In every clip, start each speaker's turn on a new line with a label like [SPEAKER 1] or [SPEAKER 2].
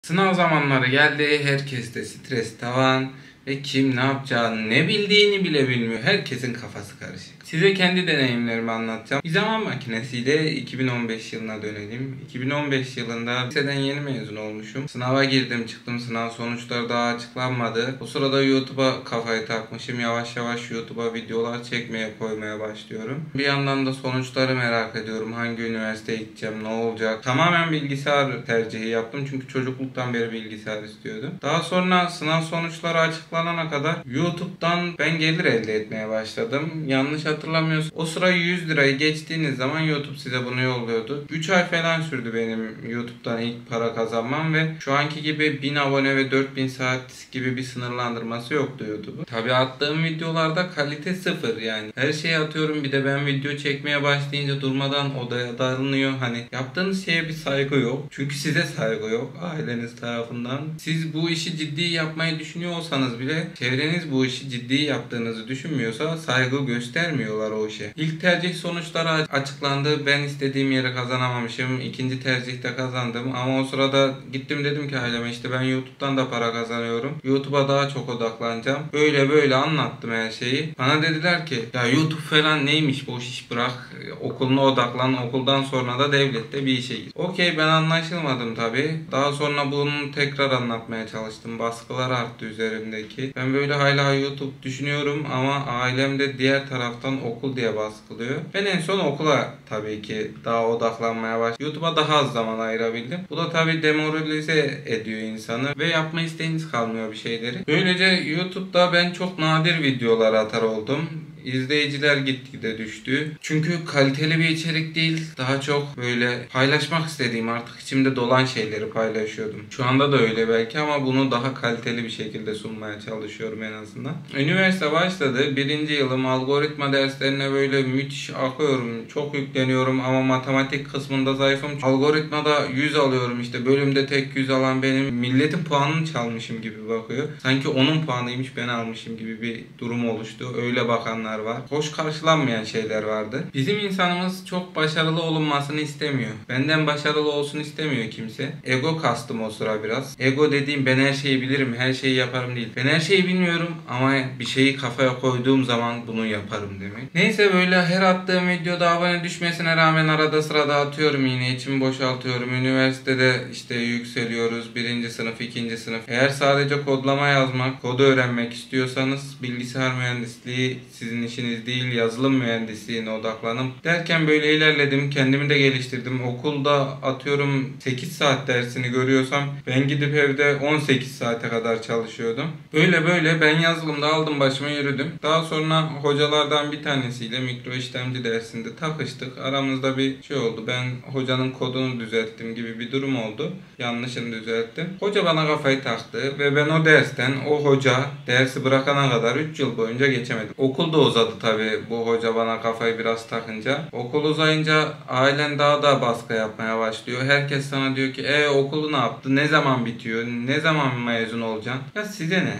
[SPEAKER 1] Sınav zamanları geldi, herkes de stres tavan ve kim ne yapacağını ne bildiğini bile bilmiyor. Herkesin kafası karışık. Size kendi deneyimlerimi anlatacağım. Bir zaman makinesiyle 2015 yılına dönelim. 2015 yılında liseden yeni mezun olmuşum. Sınava girdim çıktım, sınav sonuçları daha açıklanmadı. O sırada YouTube'a kafayı takmışım. Yavaş yavaş YouTube'a videolar çekmeye koymaya başlıyorum. Bir yandan da sonuçları merak ediyorum. Hangi üniversiteye gideceğim, ne olacak? Tamamen bilgisayar tercihi yaptım. Çünkü çocukluktan beri bilgisayar istiyordum. Daha sonra sınav sonuçları açıklanana kadar YouTube'dan ben gelir elde etmeye başladım. Yanlış hatırlamıyorsam o sıra 100 lirayı geçtiğiniz zaman YouTube size bunu yolluyordu. 3 ay falan sürdü benim YouTube'dan ilk para kazanmam ve şu anki gibi 1000 abone ve 4000 saat gibi bir sınırlandırması yoktu YouTube'un. Tabii attığım videolarda kalite sıfır yani. Her şeyi atıyorum, bir de ben video çekmeye başlayınca durmadan odaya darılıyor. Hani yaptığınız şeye bir saygı yok. Çünkü size saygı yok aileniz tarafından. Siz bu işi ciddi yapmayı düşünüyor olsanız bile çevreniz bu işi ciddi yaptığınızı düşünmüyorsa saygı göstermiyorlar o işe. İlk tercih sonuçları açıklandı. Ben istediğim yere kazanamamışım. İkinci tercihte kazandım ama o sırada gittim dedim ki aileme, işte ben YouTube'dan da para kazanıyorum. YouTube'a daha çok odaklanacağım. Böyle anlattım her şeyi. Bana dediler ki ya YouTube falan neymiş, boş iş bırak. Okuluna odaklan. Okuldan sonra da devlette bir işe gir. Okey, ben anlaşılmadım tabii. Daha sonra bunu tekrar anlatmaya çalıştım. Baskılar arttı üzerimdeki. Ben böyle hala YouTube düşünüyorum ama ailem de diğer taraftan okul diye baskılıyor. Ben en son okula tabii ki daha odaklanmaya başladım. YouTube'a daha az zaman ayırabildim. Bu da tabii demoralize ediyor insanı ve yapma isteğiniz kalmıyor bir şeyleri. Böylece YouTube'da ben çok nadir videolar atar oldum. İzleyiciler gitgide düştü. Çünkü kaliteli bir içerik değil, daha çok böyle paylaşmak istediğim, artık içimde dolan şeyleri paylaşıyordum. Şu anda da öyle belki ama bunu daha kaliteli bir şekilde sunmaya çalışıyorum en azından. Üniversite başladı. Birinci yılım, algoritma derslerine böyle müthiş akıyorum. Çok yükleniyorum ama matematik kısmında zayıfım. Algoritmada 100 alıyorum, işte bölümde tek 100 alan benim. Milletin puanını çalmışım gibi bakıyor. Sanki onun puanıymış, ben almışım gibi bir durum oluştu. Öyle bakanlar var. Hoş karşılanmayan şeyler vardı. Bizim insanımız çok başarılı olunmasını istemiyor. Benden başarılı olsun istemiyor kimse. Ego kastım o sıra biraz. Ego dediğim ben her şeyi bilirim, her şeyi yaparım değil. Ben her şeyi bilmiyorum ama bir şeyi kafaya koyduğum zaman bunu yaparım demek. Neyse, böyle her attığım videoda abone düşmesine rağmen arada sırada atıyorum, yine içimi boşaltıyorum. Üniversitede işte yükseliyoruz. Birinci sınıf, ikinci sınıf. Eğer sadece kodlama yazmak, kodu öğrenmek istiyorsanız bilgisayar mühendisliği sizin işiniz değil, yazılım mühendisliğine odaklanın derken böyle ilerledim. Kendimi de geliştirdim. Okulda atıyorum 8 saat dersini görüyorsam ben gidip evde 18 saate kadar çalışıyordum. Böyle ben yazılımda aldım başıma yürüdüm. Daha sonra hocalardan bir tanesiyle mikro işlemci dersinde takıştık. Aramızda bir şey oldu. Ben hocanın kodunu düzelttim gibi bir durum oldu. Yanlışını düzelttim. Hoca bana kafayı taktı ve ben o dersten, o hoca dersi bırakana kadar 3 yıl boyunca geçemedim. Okul da uzadı tabii bu hoca bana kafayı biraz takınca. Okul uzayınca ailen daha da baskı yapmaya başlıyor. Herkes sana diyor ki okulu ne yaptı? Ne zaman bitiyor? Ne zaman mezun olacaksın? Ya size ne?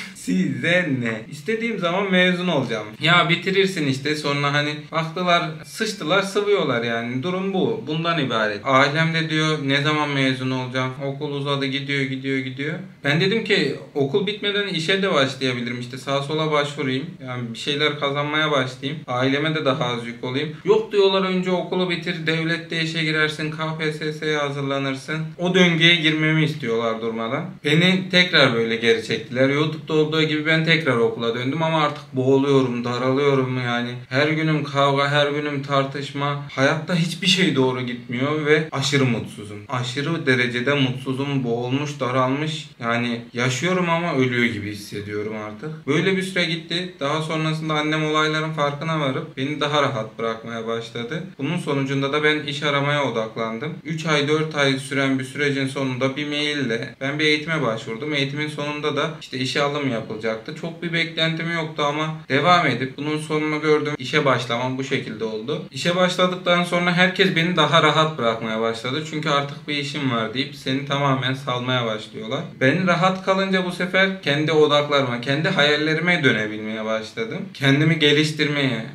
[SPEAKER 1] Size ne? İstediğim zaman mezun olacağım. Ya bitirirsin işte, sonra hani baktılar sıçtılar sıvıyorlar yani. Durum bu. Bundan ibaret. Ailem de diyor ne zaman mezun olacağım? Okul uzadı, gidiyor. Ben dedim ki okul bitmeden işe de başlayabilirim. İşte sağa sola başvurayım. Yani bir şeyler kazanmaya başlayayım. Aileme de daha az yük olayım. Yok diyorlar, önce okulu bitir, devlette işe girersin, KPSS'ye hazırlanırsın. O döngüye girmemi istiyorlar durmadan. Beni tekrar böyle geri çektiler. YouTube'da olduğu gibi ben tekrar okula döndüm ama artık boğuluyorum, daralıyorum yani. Her günüm kavga, her günüm tartışma. Hayatta hiçbir şey doğru gitmiyor ve aşırı mutsuzum. Aşırı derecede mutsuzum, boğulmuş, daralmış. Yani yaşıyorum ama ölüyor gibi hissediyorum artık. Böyle bir süre gitti. Daha sonrasında annem olayların farkına varıp beni daha rahat bırakmaya başladı. Bunun sonucunda da ben iş aramaya odaklandım. 3 ay 4 ay süren bir sürecin sonunda bir maille ben bir eğitime başvurdum. Eğitimin sonunda da işte işe alım yapılacaktı. Çok bir beklentim yoktu ama devam edip bunun sonunu gördüm. İşe başlamam bu şekilde oldu. İşe başladıktan sonra herkes beni daha rahat bırakmaya başladı. Çünkü artık bir işim var deyip seni tamamen salmaya başlıyorlar. Ben rahat kalınca bu sefer kendi odaklarıma, kendi hayallerime dönebilmeye başladım. Kendimi geliştirmeye,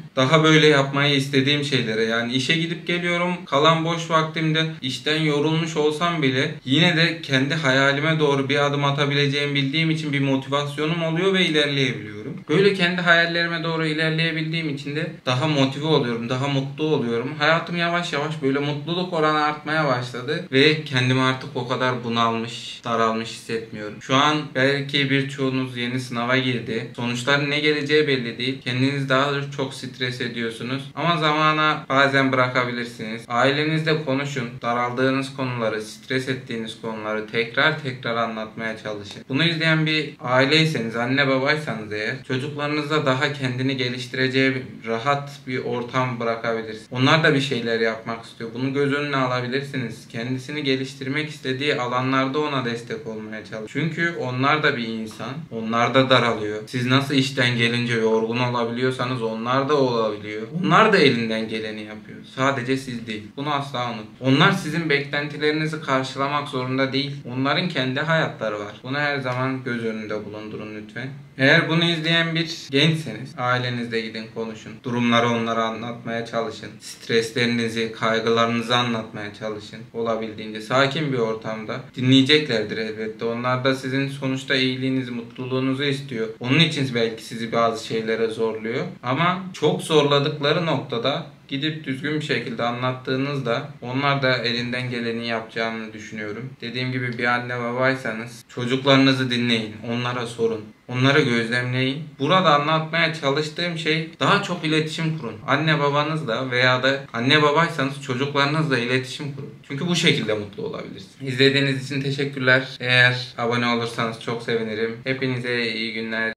[SPEAKER 1] daha böyle yapmayı istediğim şeylere, yani işe gidip geliyorum, kalan boş vaktimde işten yorulmuş olsam bile yine de kendi hayalime doğru bir adım atabileceğimi bildiğim için bir motivasyonum oluyor ve ilerleyebiliyorum. Böyle kendi hayallerime doğru ilerleyebildiğim için de daha motive oluyorum, daha mutlu oluyorum. Hayatım yavaş yavaş böyle mutluluk oranı artmaya başladı ve kendimi artık o kadar bunalmış, daralmış hissetmiyorum. Şu an belki birçoğunuz yeni sınava girdi. Sonuçların ne geleceği belli değil. Kendiniz daha çok stres ediyorsunuz. Ama zamana bazen bırakabilirsiniz. Ailenizle konuşun. Daraldığınız konuları, stres ettiğiniz konuları tekrar anlatmaya çalışın. Bunu izleyen bir aileyseniz, anne babaysanız eğer, çocuklarınıza daha kendini geliştireceği rahat bir ortam bırakabilirsiniz. Onlar da bir şeyler yapmak istiyor. Bunu göz önüne alabilirsiniz. Kendisini geliştirmek istediği alanlarda ona destek olmaya çalışın. Çünkü onlar da bir insan. Onlar da daralıyor. Siz nasıl işten gelince yorgun olabiliyorsanız onlar da olabiliyor. Onlar da elinden geleni yapıyor. Sadece siz değil. Bunu asla unutmayın. Onlar sizin beklentilerinizi karşılamak zorunda değil. Onların kendi hayatları var. Bunu her zaman göz önünde bulundurun lütfen. Eğer bunu izleyen bir gençseniz ailenizle gidin konuşun. Durumları onlara anlatmaya çalışın. Streslerinizi, kaygılarınızı anlatmaya çalışın. Olabildiğince sakin bir ortamda dinleyeceklerdir elbette. Onlar da sizin sonuçta iyiliğinizi, mutluluğunuzu istiyor. Onun için belki sizi bazı şeylere zorluyor. Ama çok zorladıkları noktada gidip düzgün bir şekilde anlattığınızda onlar da elinden geleni yapacağını düşünüyorum. Dediğim gibi bir anne babaysanız çocuklarınızı dinleyin, onlara sorun. Onları gözlemleyin. Burada anlatmaya çalıştığım şey daha çok iletişim kurun. Anne babanızla veya da anne babaysanız çocuklarınızla iletişim kurun. Çünkü bu şekilde mutlu olabilirsiniz. İzlediğiniz için teşekkürler. Eğer abone olursanız çok sevinirim. Hepinize iyi günler.